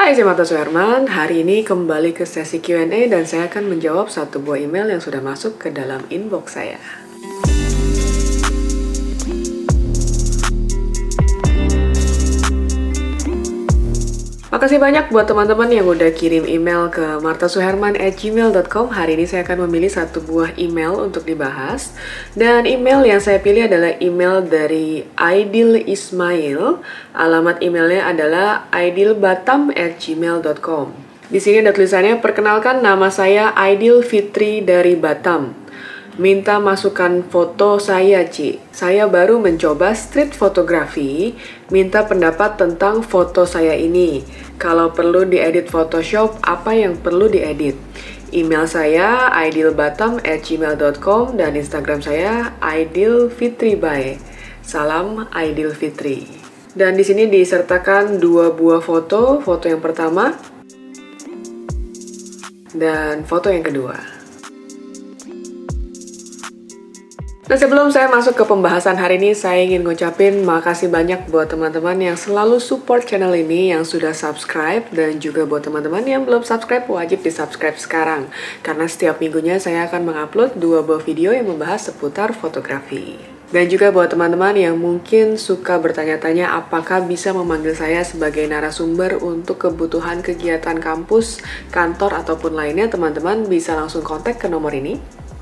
Hai, saya Marta Suherman. Hari ini kembali ke sesi Q&A dan saya akan menjawab satu buah email yang sudah masuk ke dalam inbox saya. Makasih banyak buat teman-teman yang udah kirim email ke martasuherman@gmail.com. Hari ini saya akan memilih satu buah email untuk dibahas. Dan email yang saya pilih adalah email dari Aidil Ismail. Alamat emailnya adalah aidilbatam@gmail.com. Di sini ada tulisannya, perkenalkan nama saya Aidil Fitri dari Batam. Minta masukan foto saya, Ci. Saya baru mencoba street fotografi, minta pendapat tentang foto saya ini. Kalau perlu diedit Photoshop, apa yang perlu diedit? Email saya aidilbatam@gmail.com dan Instagram saya aidilfitriby. Salam Aidil Fitri. Dan di sini disertakan dua buah foto, foto yang pertama dan foto yang kedua. Nah, sebelum saya masuk ke pembahasan hari ini, saya ingin ngucapin makasih banyak buat teman-teman yang selalu support channel ini, yang sudah subscribe, dan juga buat teman-teman yang belum subscribe, wajib di-subscribe sekarang. Karena setiap minggunya saya akan mengupload 2 buah video yang membahas seputar fotografi. Dan juga buat teman-teman yang mungkin suka bertanya-tanya apakah bisa memanggil saya sebagai narasumber untuk kebutuhan kegiatan kampus, kantor, ataupun lainnya, teman-teman bisa langsung kontak ke nomor ini.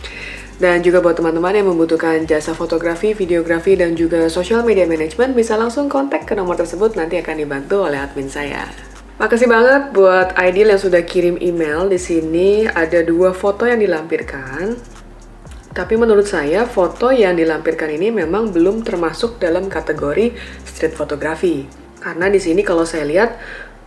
Dan juga buat teman-teman yang membutuhkan jasa fotografi, videografi, dan juga social media management, bisa langsung kontak ke nomor tersebut, nanti akan dibantu oleh admin saya. Makasih banget buat Aidil yang sudah kirim email. Di sini ada 2 foto yang dilampirkan. Tapi menurut saya, foto yang dilampirkan ini memang belum termasuk dalam kategori street fotografi. Karena di sini kalau saya lihat,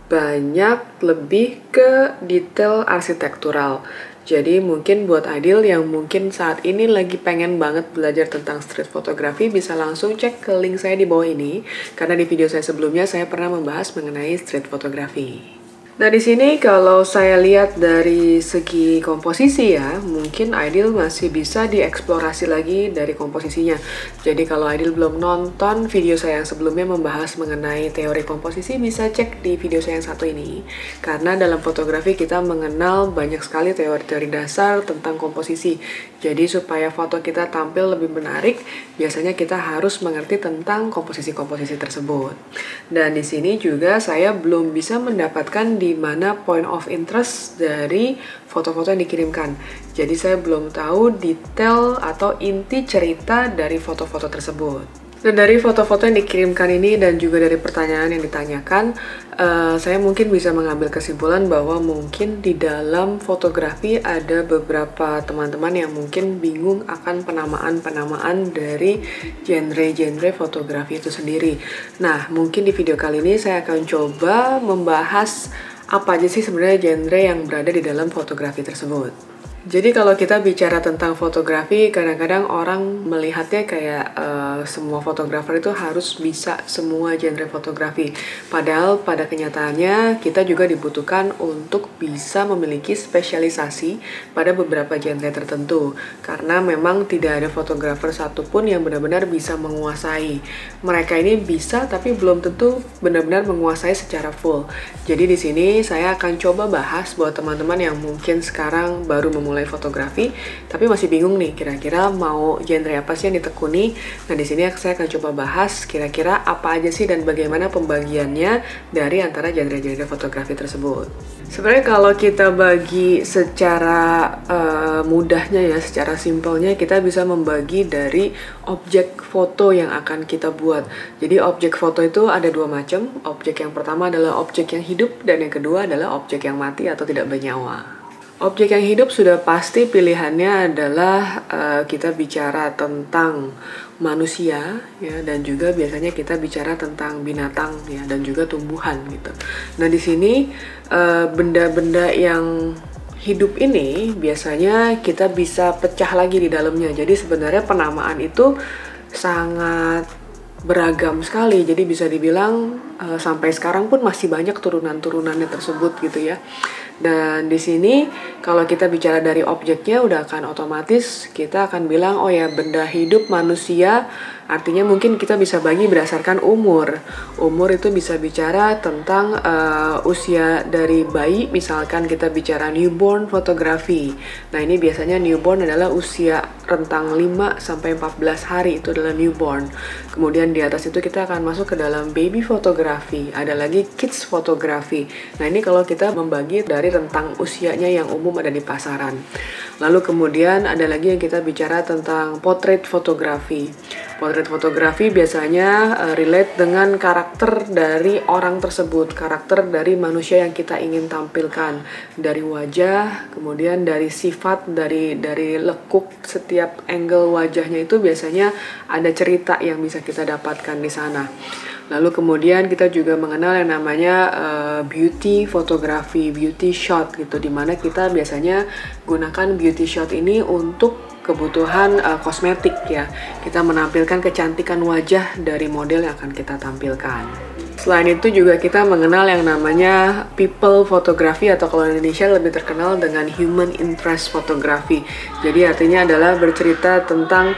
banyak lebih ke detail arsitektural. Jadi mungkin buat Aidil yang mungkin saat ini lagi pengen banget belajar tentang street fotografi, bisa langsung cek ke link saya di bawah ini. Karena di video saya sebelumnya saya pernah membahas mengenai street fotografi. Nah, di sini kalau saya lihat dari segi komposisi ya, mungkin Aidil masih bisa dieksplorasi lagi dari komposisinya. Jadi kalau Aidil belum nonton video saya yang sebelumnya membahas mengenai teori komposisi, bisa cek di video saya yang satu ini. Karena dalam fotografi kita mengenal banyak sekali teori-teori dasar tentang komposisi. Jadi supaya foto kita tampil lebih menarik, biasanya kita harus mengerti tentang komposisi-komposisi tersebut. Dan di sini juga saya belum bisa mendapatkan di mana point of interest dari foto-foto yang dikirimkan. Jadi saya belum tahu detail atau inti cerita dari foto-foto tersebut. Dan dari foto-foto yang dikirimkan ini dan juga dari pertanyaan yang ditanyakan, saya mungkin bisa mengambil kesimpulan bahwa mungkin di dalam fotografi ada beberapa teman-teman yang mungkin bingung akan penamaan-penamaan dari genre-genre fotografi itu sendiri. Nah, mungkin di video kali ini saya akan coba membahas apa aja sih sebenarnya genre yang berada di dalam fotografi tersebut. Jadi kalau kita bicara tentang fotografi, kadang-kadang orang melihatnya kayak semua fotografer itu harus bisa semua genre fotografi. Padahal pada kenyataannya kita juga dibutuhkan untuk bisa memiliki spesialisasi pada beberapa genre tertentu. Karena memang tidak ada fotografer satupun yang benar-benar bisa menguasai. Mereka ini bisa tapi belum tentu benar-benar menguasai secara full. Jadi di sini saya akan coba bahas buat teman-teman yang mungkin sekarang baru memulai fotografi, tapi masih bingung nih kira-kira mau genre apa sih yang ditekuni. Nah, di sini saya akan coba bahas kira-kira apa aja sih dan bagaimana pembagiannya dari antara genre-genre fotografi tersebut. Sebenarnya kalau kita bagi secara mudahnya ya, secara simpelnya kita bisa membagi dari objek foto yang akan kita buat. Jadi objek foto itu ada 2 macam. Objek yang pertama adalah objek yang hidup dan yang kedua adalah objek yang mati atau tidak bernyawa. Objek yang hidup sudah pasti pilihannya adalah kita bicara tentang manusia ya, dan juga biasanya kita bicara tentang binatang ya, dan juga tumbuhan gitu. Nah, di sini benda-benda yang hidup ini biasanya kita bisa pecah lagi di dalamnya. Jadi sebenarnya penamaan itu sangat beragam sekali. Jadi bisa dibilang sampai sekarang pun masih banyak turunan-turunannya tersebut gitu ya. Dan di sini kalau kita bicara dari objeknya udah akan otomatis kita akan bilang oh ya benda hidup manusia, artinya mungkin kita bisa bagi berdasarkan umur. Umur itu bisa bicara tentang usia dari bayi, misalkan kita bicara newborn fotografi. Nah ini biasanya newborn adalah usia rentang 5 sampai 14 hari, itu adalah newborn. Kemudian di atas itu kita akan masuk ke dalam baby fotografi, ada lagi kids fotografi. Nah ini kalau kita membagi dari rentang usianya yang umum ada di pasaran. Lalu kemudian ada lagi yang kita bicara tentang portrait fotografi. Portrait fotografi biasanya relate dengan karakter dari orang tersebut, karakter dari manusia yang kita ingin tampilkan, dari wajah, kemudian dari sifat, dari lekuk setiap angle wajahnya itu biasanya ada cerita yang bisa kita dapatkan di sana. Lalu kemudian kita juga mengenal yang namanya beauty fotografi, beauty shot gitu, dimana kita biasanya gunakan beauty shot ini untuk kebutuhan kosmetik ya. Kita menampilkan kecantikan wajah dari model yang akan kita tampilkan. Selain itu juga kita mengenal yang namanya people photography atau kalau di Indonesia lebih terkenal dengan human interest photography. Jadi artinya adalah bercerita tentang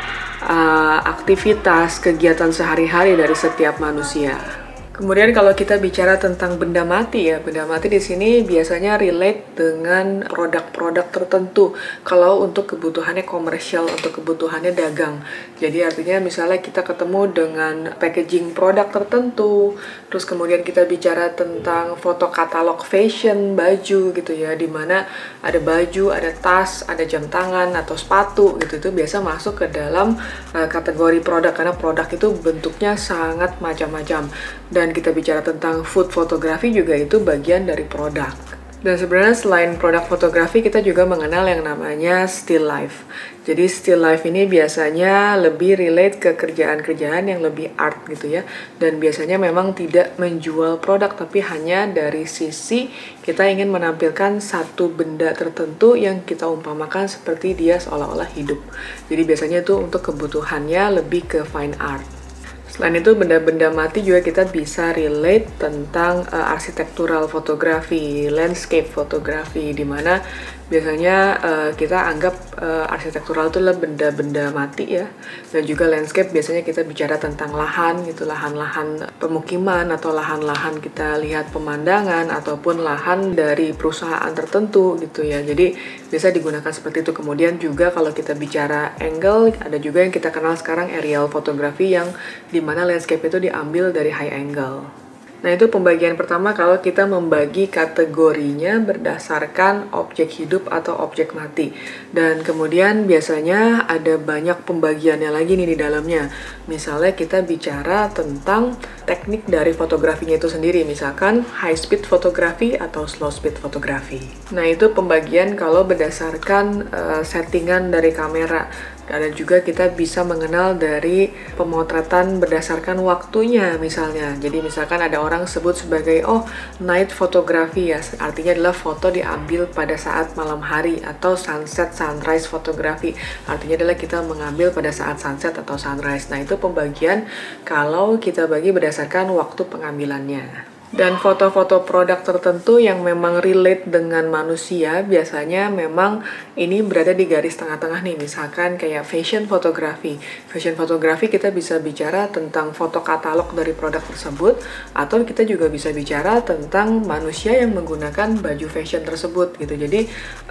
aktivitas, kegiatan sehari-hari dari setiap manusia. Kemudian kalau kita bicara tentang benda mati ya, benda mati di sini biasanya relate dengan produk-produk tertentu. Kalau untuk kebutuhannya komersial, untuk kebutuhannya dagang. Jadi artinya misalnya kita ketemu dengan packaging produk tertentu, terus kemudian kita bicara tentang foto katalog fashion, baju gitu ya, dimana ada baju, ada tas, ada jam tangan atau sepatu gitu, itu biasa masuk ke dalam kategori produk karena produk itu bentuknya sangat macam-macam. Dan kita bicara tentang food photography juga itu bagian dari produk. Dan sebenarnya selain produk fotografi kita juga mengenal yang namanya still life. Jadi still life ini biasanya lebih relate ke kerjaan-kerjaan yang lebih art gitu ya. Dan biasanya memang tidak menjual produk tapi hanya dari sisi kita ingin menampilkan satu benda tertentu yang kita umpamakan seperti dia seolah-olah hidup. Jadi biasanya itu untuk kebutuhannya lebih ke fine art. Selain itu benda-benda mati juga kita bisa relate tentang arsitektural fotografi, landscape fotografi, di mana biasanya kita anggap arsitektural itu adalah benda-benda mati ya. Dan juga landscape biasanya kita bicara tentang lahan gitu, lahan-lahan pemukiman atau lahan-lahan kita lihat pemandangan ataupun lahan dari perusahaan tertentu gitu ya. Jadi biasa digunakan seperti itu. Kemudian juga kalau kita bicara angle, ada juga yang kita kenal sekarang aerial fotografi yang dimana landscape itu diambil dari high angle. Nah itu pembagian pertama kalau kita membagi kategorinya berdasarkan objek hidup atau objek mati. Dan kemudian biasanya ada banyak pembagiannya lagi nih di dalamnya. Misalnya kita bicara tentang teknik dari fotografinya itu sendiri. Misalkan high speed fotografi atau slow speed fotografi. Nah itu pembagian kalau berdasarkan settingan dari kamera. Ada juga kita bisa mengenal dari pemotretan berdasarkan waktunya misalnya. Jadi misalkan ada orang sebut sebagai night photography ya, artinya adalah foto diambil pada saat malam hari, atau sunset sunrise photography, artinya adalah kita mengambil pada saat sunset atau sunrise. Nah itu pembagian kalau kita bagi berdasarkan waktu pengambilannya. Dan foto-foto produk tertentu yang memang relate dengan manusia biasanya memang ini berada di garis tengah-tengah nih. Misalkan kayak fashion photography. Fashion photography kita bisa bicara tentang foto katalog dari produk tersebut, atau kita juga bisa bicara tentang manusia yang menggunakan baju fashion tersebut gitu. Jadi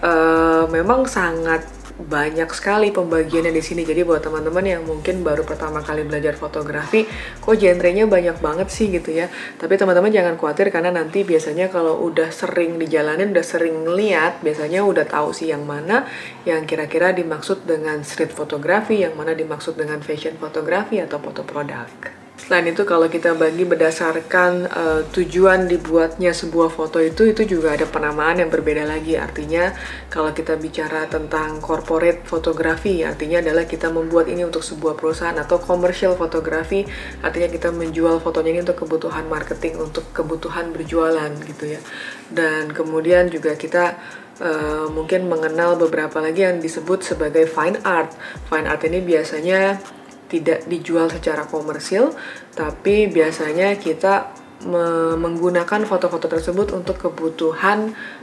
memang sangat banyak sekali pembagiannya di sini. Jadi buat teman-teman yang mungkin baru pertama kali belajar fotografi, kok genrenya banyak banget sih gitu ya. Tapi teman-teman jangan khawatir karena nanti biasanya kalau udah sering dijalanin, udah sering ngeliat, biasanya udah tahu sih yang mana yang kira-kira dimaksud dengan street fotografi, yang mana dimaksud dengan fashion fotografi atau foto produk. Selain itu kalau kita bagi berdasarkan tujuan dibuatnya sebuah foto itu juga ada penamaan yang berbeda lagi. Artinya kalau kita bicara tentang corporate fotografi, artinya adalah kita membuat ini untuk sebuah perusahaan, atau commercial fotografi, artinya kita menjual fotonya ini untuk kebutuhan marketing, untuk kebutuhan berjualan gitu ya. Dan kemudian juga kita mungkin mengenal beberapa lagi yang disebut sebagai fine art. Fine art ini biasanya tidak dijual secara komersil, tapi biasanya kita menggunakan foto-foto tersebut untuk kebutuhan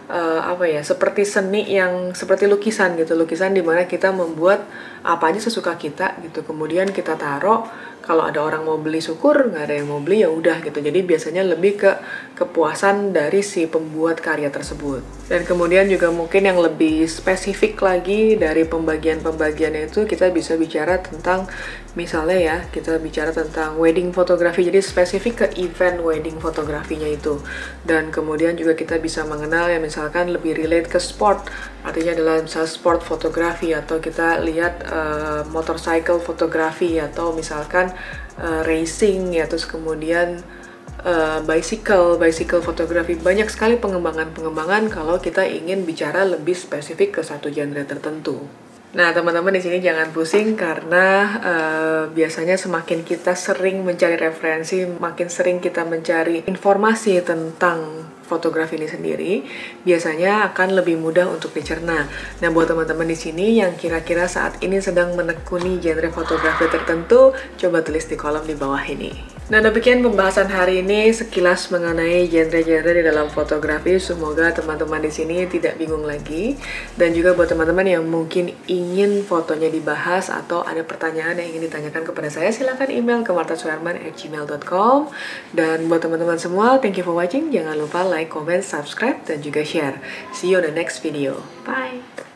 seperti seni yang seperti lukisan gitu, lukisan dimana kita membuat apa aja sesuka kita gitu, kemudian kita taruh. Kalau ada orang mau beli syukur, nggak ada yang mau beli ya udah gitu. Jadi biasanya lebih ke kepuasan dari si pembuat karya tersebut. Dan kemudian juga mungkin yang lebih spesifik lagi dari pembagian-pembagiannya itu kita bisa bicara tentang, misalnya ya, kita bicara tentang wedding fotografi, jadi spesifik ke event wedding fotografinya itu. Dan kemudian juga kita bisa mengenal ya, misalkan lebih relate ke sport, artinya adalah misalnya sport fotografi, atau kita lihat motorcycle fotografi, atau misalkan racing ya, terus kemudian bicycle fotografi. Banyak sekali pengembangan kalau kita ingin bicara lebih spesifik ke satu genre tertentu. Nah, teman-teman di sini jangan pusing karena biasanya semakin kita sering mencari referensi, makin sering kita mencari informasi tentang fotografi ini sendiri, biasanya akan lebih mudah untuk dicerna. Nah, buat teman-teman di sini yang kira-kira saat ini sedang menekuni genre fotografi tertentu, coba tulis di kolom di bawah ini. Nah, demikian pembahasan hari ini sekilas mengenai genre-genre di dalam fotografi. Semoga teman-teman di sini tidak bingung lagi. Dan juga buat teman-teman yang mungkin ingin fotonya dibahas atau ada pertanyaan yang ingin ditanyakan kepada saya, silahkan email ke martasuherman@gmail.com. Dan buat teman-teman semua, thank you for watching. Jangan lupa like, comment, subscribe, dan juga share. See you on the next video. Bye!